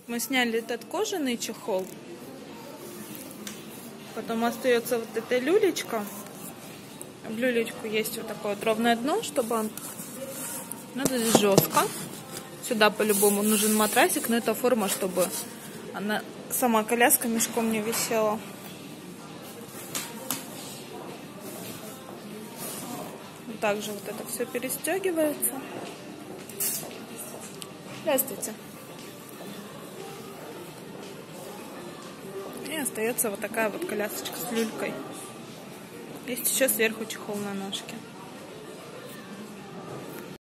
Мы сняли этот кожаный чехол. Потом остается вот эта люлечка. В люлечку есть вот такое вот ровное дно, чтобы он... Надо здесь жестко. Сюда по-любому нужен матрасик, но это форма, чтобы она сама коляска мешком не висела. Также вот это все перестегивается. Здравствуйте. И остается вот такая вот колясочка с люлькой. Есть еще сверху чехол на ножке.